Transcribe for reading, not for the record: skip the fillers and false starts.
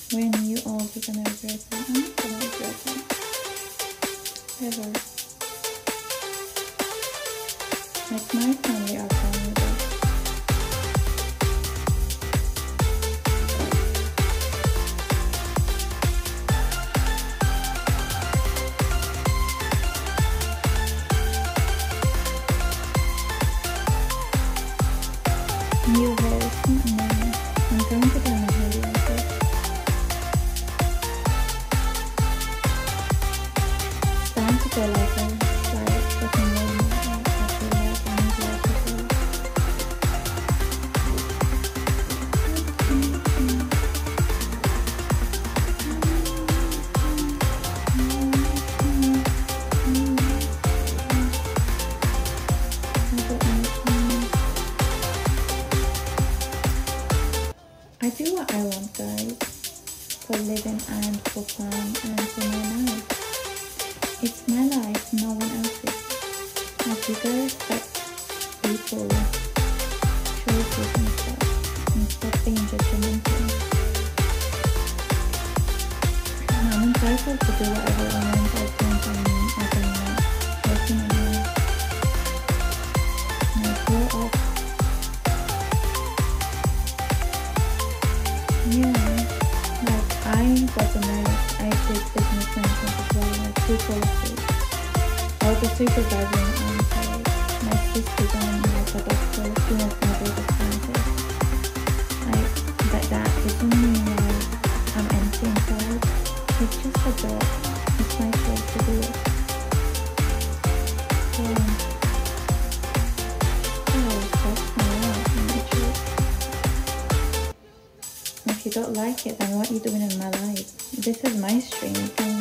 when you all are gonna regret it. I'm not gonna regret it. Ever. Like my family are fine with it. New hair is not new. I'm going to buy my hair later. It's time to go like fucking normal. I feel like I need like a girl. I do what I want, guys, for living and for fun and for my life. It's my life, no one else's. Like, you gotta respect people's choices and stuff, and stop being judgmental. I'm entitled to do whatever I want. I think I'm not working on it. And I grow up. Yeah, like I got married, I did business management as well, like 2 courses. I was a supervisor on site. My sister's on like a doctor, she was my biggest scientist. But that doesn't mean like I'm empty inside. It's just a job. It's my choice to do it. So, that's my life and my choice. If you don't like it, then what are you doing in my life? This is my stream.